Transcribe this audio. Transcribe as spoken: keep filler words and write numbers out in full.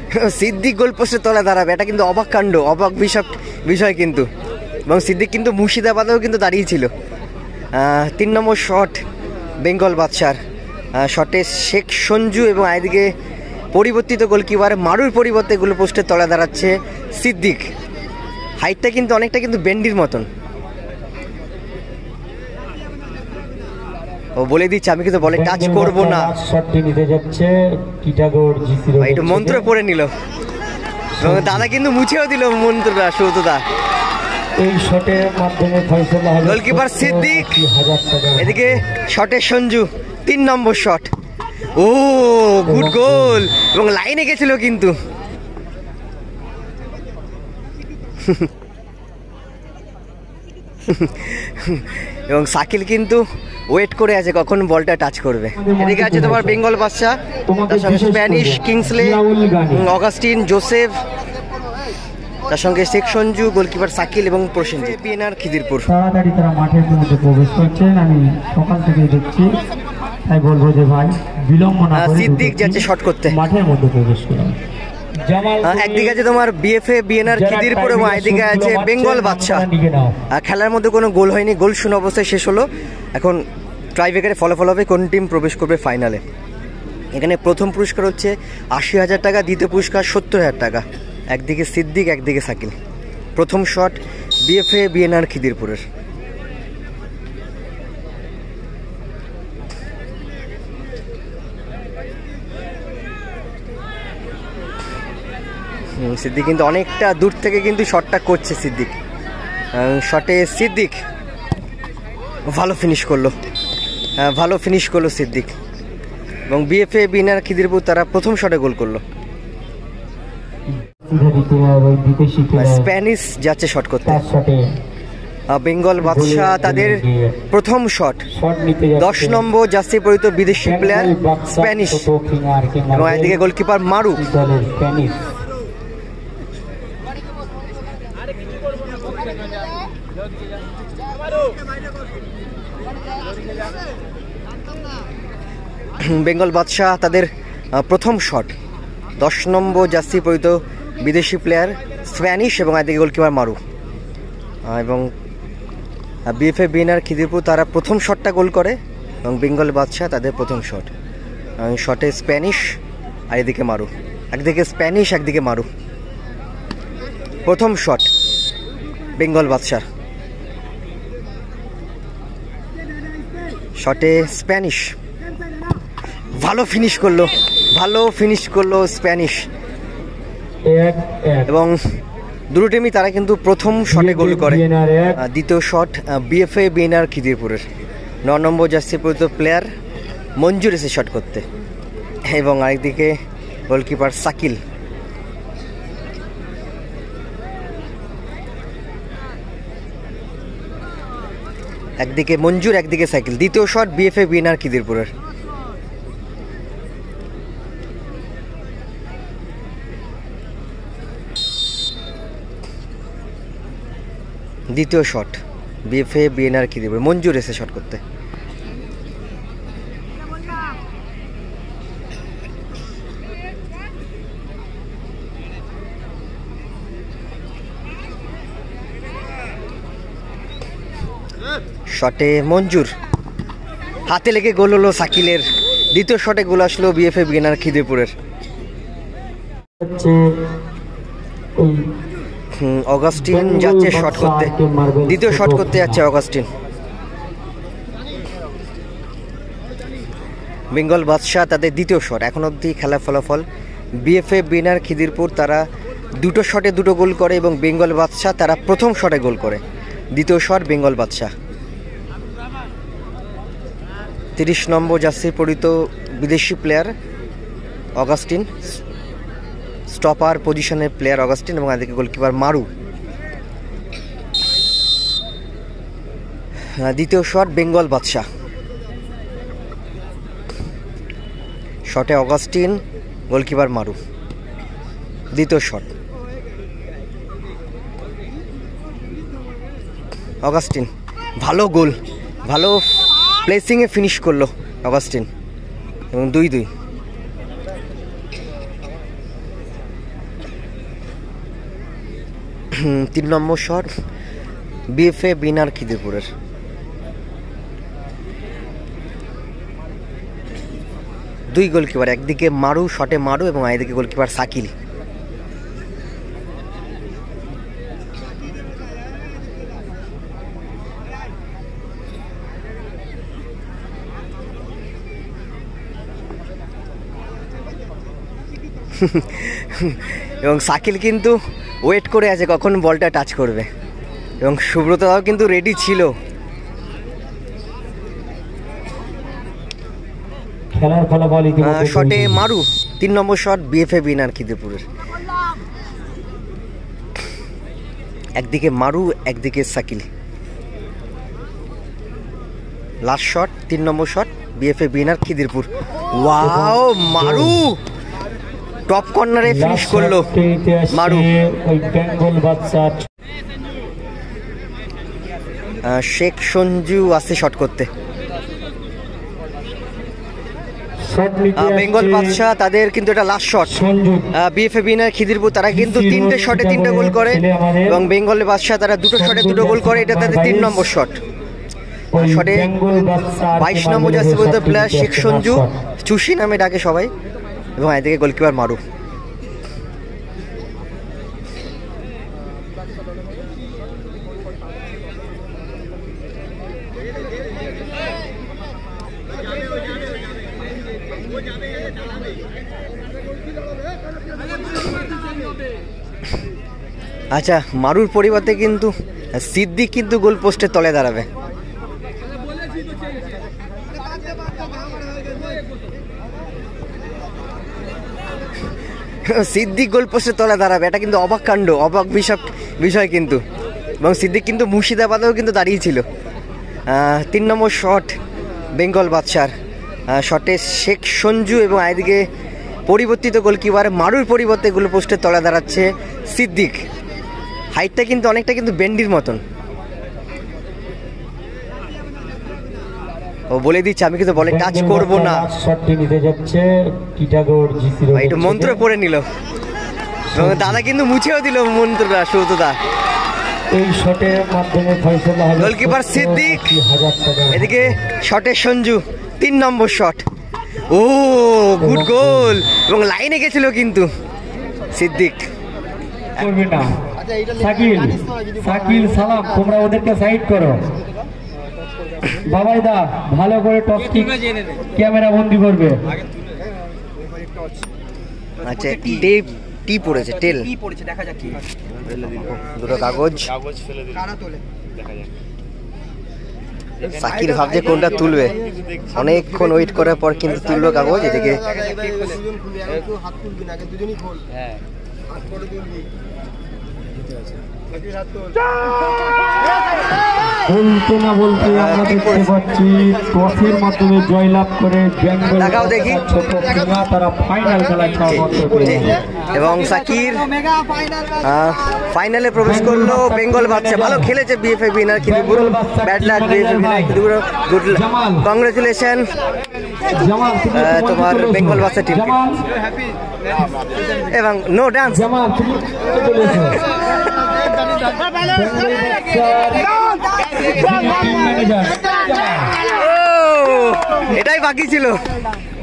সিদ্দিক গোল পোস্টের তলায় দাঁড়াবে, এটা কিন্তু অবাক কাণ্ড, অবাক বিষয় বিষয় কিন্তু। এবং সিদ্দিক কিন্তু মুর্শিদাবাদেও কিন্তু দাঁড়িয়েছিল। তিন নম্বর শট বেঙ্গল বাদশার, শটে শেখ সঞ্জু এবং এদিকে পরিবর্তিত গোলকিপার মারুর পরিবর্তে গোল পোস্টের তলায় দাঁড়াচ্ছে সিদ্দিক। হাইটটা কিন্তু অনেকটা কিন্তু বেন্ডির মতন। ও বলে দিচ্ছে আমি কিন্তু বলে টাচ করবো না, একটু মন্ত্র পড়ে নিল এবং দাদা কিন্তু মুছেও দিল মন্ত্রটা। সৌতদা এই শটের মাধ্যমে ফয়সালা হলো গোলকিপার সিদ্দিক, এদিকে শটে সঞ্জু, তিন নম্বর শট। ও গুড গোল, এবং লাইনে গেছিল কিন্তু। এবং শাকিল কিন্তু ওয়েট করে আছে কখন বলটা টাচ করবে। এদিকে আছে তোমার বেঙ্গল বাদশা, তার সঙ্গে স্প্যানিশ কিংসলে, অগাস্টিন, জোসেফ, তার সঙ্গে শেখ সঞ্জু, গোলকিপার শাকিল এবং প্রসেনজিৎ। বিএনআর খিদিরপুর তাড়াতাড়ি তারা মাঠের মধ্যে প্রবেশ করছেন, আমি সকাল থেকে দেখছি, তাই বলবো যে ভাই বিলম্ব না করে সিদ্দিক যাচ্ছে শট করতে, মাঠের মধ্যে প্রবেশ করুন। একদিকে আছে তোমার বিএফএ বিএনআর খিদিরপুর এবং একদিকে আছে বেঙ্গল বাদশা। খেলার মধ্যে কোনো গোল হয়নি, গোল শূন্য অবস্থায় শেষ হলো। এখন ট্রাইব্রেকারে ফলাফল হবে কোন টিম প্রবেশ করবে ফাইনালে। এখানে প্রথম পুরস্কার হচ্ছে আশি হাজার টাকা, দ্বিতীয় পুরস্কার সত্তর হাজার টাকা। একদিকে সিদ্দিক, একদিকে শাকিল। প্রথম শট বিএফএ বিএনআর খিদিরপুরের। সিদ্দিক কিন্তু অনেকটা দূর থেকে কিন্তু শটটা করছে সিদ্দিক। শটে সিদ্দিক ভালো ফিনিশ করলো, ভালো ফিনিশ করলো সিদ্দিক। এবং বিএফএ বিএনআর খিদিরপুর তারা প্রথম শটে গোল করলো। স্প্যানিশ যাচ্ছে শট করতে, বেঙ্গল বাদশা তাদের প্রথম শট। দশ নম্বর জার্সি পরিহিত বিদেশি প্লেয়ার স্প্যানিশ এবং এদিকে গোলকিপার মারু। বেঙ্গল বাদশা তাদের প্রথম শট, দশ নম্বর জার্সি পরিহিত বিদেশি প্লেয়ার স্প্যানিশ এবং এদিকে গোলকিপার মারু। এবং বিএফএ বিএনআর খিদিরপুর তারা প্রথম শটটা গোল করে এবং বেঙ্গল বাদশা তাদের প্রথম শট। শটে স্প্যানিশ আর এদিকে মারু, একদিকে স্প্যানিশ একদিকে মারু। প্রথম শট বেঙ্গল বাদশার, শটে স্প্যানিশ ভালো ফিনিশ করলো, ভালো ফিনিশ করলো স্প্যানিশ। এবং দুটো টিমই তারা কিন্তু প্রথম শটে গোল করে। দ্বিতীয় শট বিএফএ বিএনআর খিদিরপুরের ন নম্বর জার্সি পরিহিত প্লেয়ার মঞ্জুর এসে শট করতে এবং আরেকদিকে গোলকিপার শাকিল। একদিকে মঞ্জুর একদিকে সাইকেল। দ্বিতীয় শট বিএফএ বিএনআর খিদিরপুরের। দ্বিতীয় shot BFA BNR Khidirpur, Manjur এসে শট করতে। শটে মঞ্জুর, হাতে লেগে গোল হলো শাকিলের। দ্বিতীয় শটে গোল আসলো বিএফএ বিএনআর খিদিরপুরের। অগাস্টিন যাচ্ছে শট করতে, দ্বিতীয় শট করতে যাচ্ছে অগাস্টিন। বেঙ্গল বাদশা তাদের দ্বিতীয় শট। এখন অবধি খেলার ফলাফল বিএফএ বিএনআর খিদিরপুর তারা দুটো শটে দুটো গোল করে এবং বেঙ্গল বাদশা তারা প্রথম শটে গোল করে। দ্বিতীয় শট বেঙ্গল বাদশা। তিরিশ নম্বর জার্সি পরিহিত বিদেশি প্লেয়ার অগাস্টিন, স্টপার পজিশনের প্লেয়ার অগাস্টিন এবং এদিকে গোলকিপার মারু। দ্বিতীয় শট বেঙ্গল বাদশা, শটে অগাস্টিন, গোলকিপার মারু। দ্বিতীয় শট অগাস্টিন, ভালো গোল, ভালো প্লেসিংয়ে ফিনিশ করলো অগাস্টিন এবং দুই দুই। তিন নম্বর শট বিএফএ বিনার খিদিরপুরের। দুই গোলকিপার, একদিকে মারু, শটে মারু এবং একদিকে গোলকিপার সাকিল। এবং সাকিল কিন্তু ওয়েট করে আছে কখন বলটা টাচ করবে, এবং সুব্রতরাও কিন্তু রেডি ছিল। খেলার ফলাফল শটে মারু, তিন নম্বর শট বিএফএ বিনার খিদিরপুরের। একদিকে মারু, একদিকে সাকিল। লাস্ট শট, তিন number shot BFA BNR Khidirpur. Wow, Maru top কর্নারে ফিনিশ করলো মারু। শেখ সঞ্জু আসছে শট করতে। বেঙ্গল বাদশাহ তাদের কিন্তু এটা last shot. BFA BNR Khidirpur তারা কিন্তু তিনটে শটে তিনটে গোল করে, এবং বেঙ্গল বাদশাহ তারা দুটো শটে দুটো গোল করে। এটা তাদের তিন নম্বর শট। শটে বাইশ নম্বর জার্সি পরিহিত প্লেয়ার শেখ সঞ্জু, চুষি নামে ডাকে সবাই, এবং এদিকে গোলকিপার মারু। আচ্ছা, মারুর পরিবর্তে কিন্তু সিদ্দিক কিন্তু গোল পোস্টের তলে দাঁড়াবে। সিদ্দিক গোল পোস্টের তলে দাঁড়াবে, এটা কিন্তু অবাক কাণ্ড, অবাক বিষয় বিষয় কিন্তু। এবং সিদ্দিক কিন্তু মুর্শিদাবাদেও কিন্তু দাঁড়িয়েছিল। তিন নম্বর শট বেঙ্গল বাদশার, শটে শেখ সঞ্জু এবং এদিকে পরিবর্তিত গোলকিপার মারুর পরিবর্তে গোল পোস্টের তলে দাঁড়াচ্ছে সিদ্দিক। হাইটটা কিন্তু অনেকটা কিন্তু বেন্ডির মতন। ও বলে দিচ্ছে আমি কিন্তু বলে টাচ করব না। একটু মন্ত্র পড়ে নিল, দাদা কিন্তু মুছেও দিল মন্ত্রটা সুতদা। এই শটের মাধ্যমে ফয়সালা হলো গোলকিপার সিদ্দিক, এদিকে শটে সঞ্জু, তিন নম্বর শট। ও গুড গোল, এবং লাইনে গেছিল কিন্তু সিদ্দিক। করবে না সাকিল, সাকিল সালাম, তোমরা ওদেরকে সাইড করো। বাবাই দা ভালো করে টপ কিক ক্যামেরা বন্দি করবে। আচ্ছা, টেপ টি পড়েছে, টেল কি পড়েছে দেখা যাক কি দুটো কাগজ কাগজ ফেলে দিল, কারা তোলে দেখা যাক। সাকিল ভাবছে কোনটা তুলবে, অনেকক্ষণ ওয়েট করার পর কিন্তু তুললো কাগজ। এদিকে হাত তুলবি না, আগে দুজনই খোল। হ্যাঁ, হাত করে তুলবি। বলতে না বলতে আমরা দেখতে পাচ্ছি টসের মাধ্যমে জয়লাভ করে বেঙ্গল ছোট খেলা তারা ফাইনাল খেলায় এবং সাকির ফাইনালে প্রবেশ করলো। বেঙ্গল বাদশা ভালো খেলেছে, BFA BNR Khidirpur. Bad luck BFA BNR Khidirpur, good congratulation তোমার বেঙ্গল বাদশা টিমকে। এবং নো ডান্স, এটাই বাকি ছিল।